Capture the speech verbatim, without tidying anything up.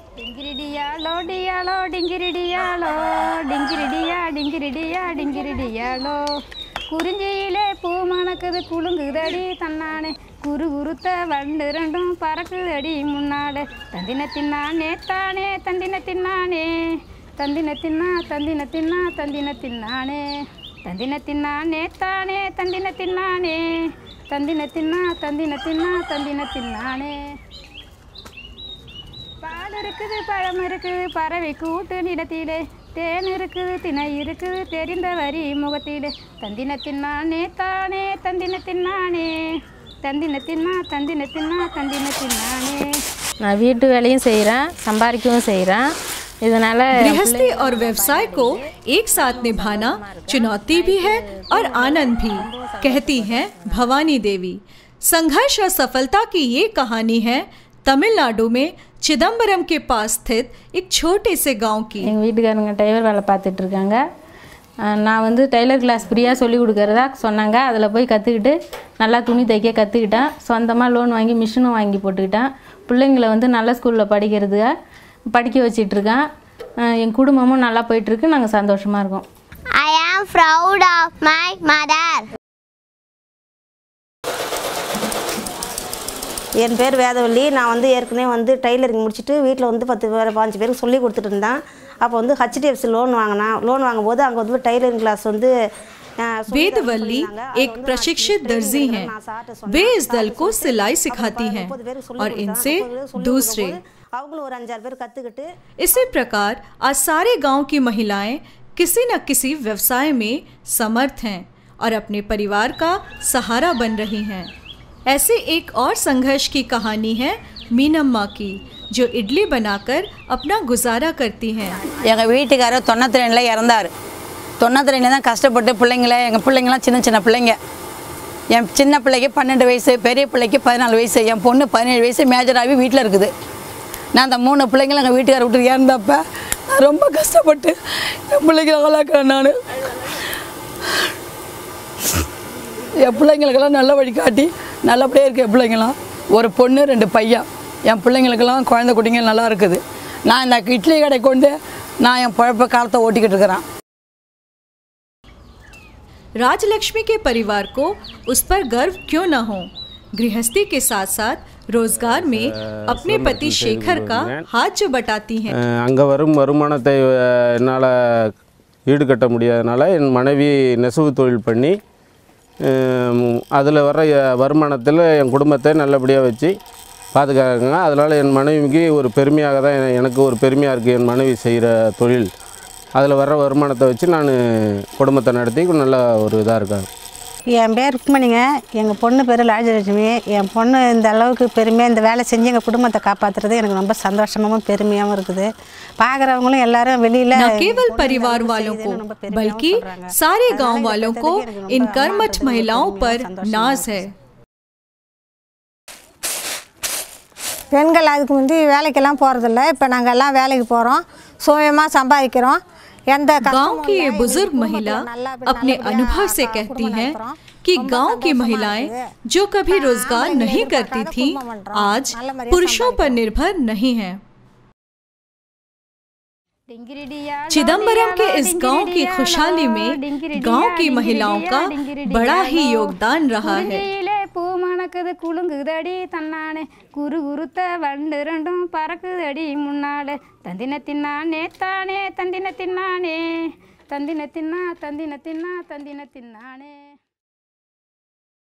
டிங்கிரிடியாலோ டியாலோ டிங்கிரிடியாலோ டிங்கிரிடியா டிங்கிரிடியா டிங்கிரிடியாலோ குறிஞ்சியிலே பூ மணக்குது குலுங்குதடி தன்னானே குரு குருத்த வண்டு ரெண்டும் பறக்குதடி முன்னாலே தந்தின தின்னானே தானே தந்தின தின்னானே தந்தின தின்னா தந்தின தின்னா தந்தின தின்னானே தந்தின தின்னானே தானே தந்தின தின்னானே தந்தின தின்னா தந்தின தின்னா தந்தின தின்னானே பால் இருக்குது பழம் இருக்குது பறவை கூட்டு நிலத்திலே தேன் இருக்குது திணை இருக்குது தெரிந்த வரி முகத்திலே தந்தின தின்னானே தானே தந்தின தின்னானே தந்தின தின்னா தந்தின தின்னா தந்தின தின்னானே நான் வீட்டு வேலையும் செய்கிறேன் சம்பாதிக்கவும் செய்கிறேன் இதனால गृहस्थी और व्यवसाय को एक साथ निभाना चुनौती भी है और आनंद भी, कहती हैं भवानी देवी। संघर्ष और सफलता की ये कहानी है तमिलनाडु में चिदम्बरम के पास स्थित एक छोटे से गांव की। எங்கள் வீட்டுக்காரங்க டைலர் வேலை பார்த்துட்டு இருக்காங்க. நான் வந்து டைலர் கிளாஸ் ஃப்ரீயாக சொல்லி கொடுக்குறதா சொன்னாங்க. அதில் போய் கற்றுக்கிட்டு நல்லா துணி தைக்க கற்றுக்கிட்டேன். சொந்தமாக லோன் வாங்கி மிஷினும் வாங்கி போட்டுக்கிட்டேன். பிள்ளைங்களை வந்து நல்ல ஸ்கூலில் படிக்கிறதுக்கு படிக்க வச்சிட்ருக்கேன். என் குடும்பமும் நல்லா போயிட்டுருக்கு. நாங்கள் சந்தோஷமாக இருக்கோம். I am proud of my mother. என் பேர் வேதவள்ளி. நான் வந்து ஏற்கனவே வந்து டைலரிங் முடிச்சுட்டு வீட்டில் வந்து பத்து பேர் பாஞ்சு பேருக்கு சொல்லி கொடுத்துட்டு இருந்தேன். அப்போ வந்து ஹெச்டிஎஃப்சி லோன் வாங்கினேன். லோன் வாங்கும்போது அங்கே வந்து டைலரிங் கிளாஸ் வந்து वेदवल्ली एक प्रशिक्षित दर्जी हैं। वे इस दल को सिलाई सिखाती हैं और इनसे दूसरे। इसी प्रकार आज सारे गांव की महिलाएं किसी न किसी व्यवसाय में समर्थ हैं और अपने परिवार का सहारा बन रही हैं। ऐसे एक और संघर्ष की कहानी है मीनम्मा की, जो इडली बनाकर अपना गुजारा करती हैं। எங்கள் வீட்டுக்காரர் தொண்ணூற்றி ரெண்டில் இறந்தார். தொண்ணூற்றி ரெண்டில் தான் கஷ்டப்பட்டு பிள்ளைங்கள எங்கள் பிள்ளைங்களாம் சின்ன சின்ன பிள்ளைங்க. என் சின்ன பிள்ளைக்கு பன்னெண்டு வயசு, பெரிய பிள்ளைக்கு பதினாலு வயசு, என் பொண்ணு பதினேழு வயசு மேஜராகி வீட்டில் இருக்குது. நான் அந்த மூணு பிள்ளைங்களும் எங்கள் வீட்டுக்கார விட்டு இறந்தப்ப நான் ரொம்ப கஷ்டப்பட்டு என் பிள்ளைங்க ஆளாக்குறேன். நான் என் பிள்ளைங்களுக்கெல்லாம் நல்ல வழி காட்டி நல்லபடியாக இருக்குது. என் பிள்ளைங்களாம் ஒரு பொண்ணு ரெண்டு பையன். என் பிள்ளைங்களுக்கெல்லாம் குழந்தை குட்டிங்க நல்லா இருக்குது. நான் இந்த இட்லி கடை கொண்டு நான் என் பழப்ப காலத்தை ஓட்டிக்கிட்டு இருக்கிறேன். राजलक्ष्मी के परिवार को उस पर गर्व क्यों न हो। गृहस्थी के साथ साथ रोजगार में अपने पति शेखर का हाथ जो बटाती हैं। அங்கே வரும் வருமானத்தை என்னால் ஈடுகட்ட முடியாதனால என் மனைவி நெசவு தொழில் பண்ணி அதில் வர வருமானத்தில் என் குடும்பத்தை நல்லபடியாக வச்சு பாதுகாக்குங்க. அதனால் என் மனைவிக்கு ஒரு பெருமையாக தான் எனக்கு ஒரு பெருமையாக இருக்குது. என் மனைவி செய்கிற தொழில் அதில் வர்ற வருமானத்தை வச்சு நான் குடும்பத்தை நடத்தி நல்ல ஒரு இதாக இருக்காங்க. என் பேர் ருக்மணிங்க. எங்கள் பொண்ணு பேர் ராஜலட்சுமி. என் பொண்ணு இந்த அளவுக்கு பெருமையாக இந்த வேலை செஞ்சு எங்கள் குடும்பத்தை காப்பாற்றுறது எனக்கு ரொம்ப சந்தோஷமாகவும் பெருமையாகவும் இருக்குது. பார்க்குறவங்களும் எல்லாரும் வெளியில் न केवल परिवार वालों को बल्कि सारे गांव वालों को इन कर्मठ महिलाओं पर नाज है। பெண்கள் அதுக்கு முந்தி வேலைக்கெல்லாம் போகிறதில்ல. இப்போ நாங்கள் எல்லாம் வேலைக்கு போகிறோம், சுயமாக சம்பாதிக்கிறோம். गांव की ये बुजुर्ग महिला अपने अनुभव से कहती हैं कि गांव की महिलाएं जो कभी रोजगार नहीं करती थीं, आज पुरुषों पर निर्भर नहीं हैं। चिदम्बरम के इस गांव की खुशहाली में गांव की महिलाओं का बड़ा ही योगदान रहा है। பூ மணக்குது குலுங்குதடி தன்னானே குரு குருத்த வண்டு ரெண்டும் பறக்குதடி முன்னாலே தந்தின தின்னானே தானே தந்தின தின்னானே தந்தின தின்னா தந்தின தின்னா தந்தின தின்னானே.